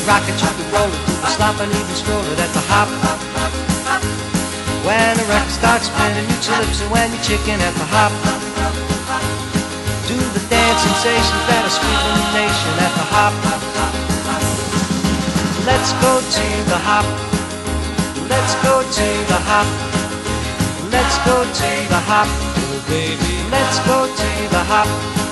rock it, you can roll it, do the slop and even stroll it at the hop. When the record starts spinning, mute your lips and when you're chicken at the hop. Do the dance sensations that are sweeping the nation at the hop. Let's go to the hop. Let's go to the hop. Let's go to the hop. Oh baby, let's go to the hop.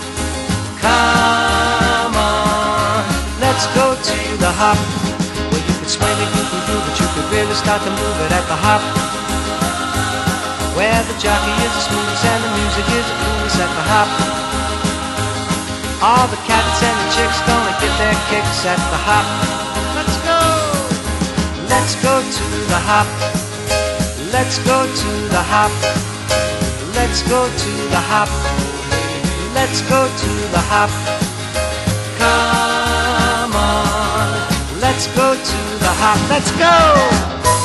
Come on, let's go to the hop. Well, you can swing it, you can groove it, you can really start to move it at the hop. Where the jockey is the smoothest and the music is the coolest at the hop. All the cats and the chicks gonna get their kicks at the hop. Let's go! Let's go to the hop. Let's go to the hop. Let's go to the hop. Let's go to the hop. Come on. Let's go to the hop. Let's go!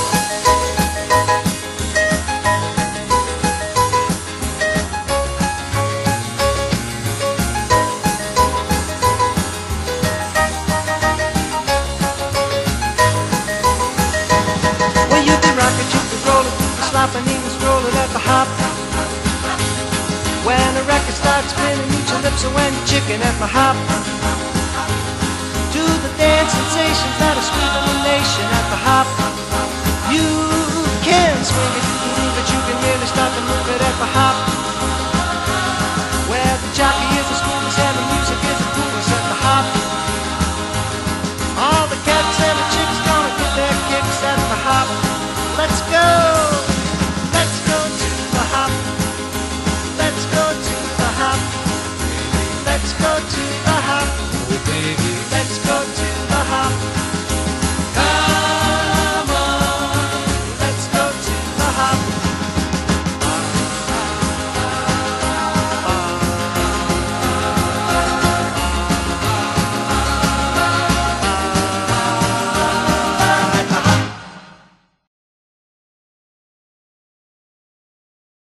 And even stroll it at the hop. When the record starts spinning, mute your lips and when you're chicken at the hop. Do the dance sensations that are sweeping the nation at the hop. You can swing it, you can move it, you can really start to move it at the hop.